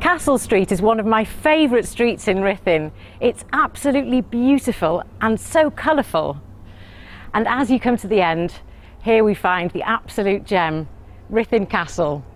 Castle Street is one of my favourite streets in Ruthin. It's absolutely beautiful and so colourful. And as you come to the end, here we find the absolute gem, Ruthin Castle.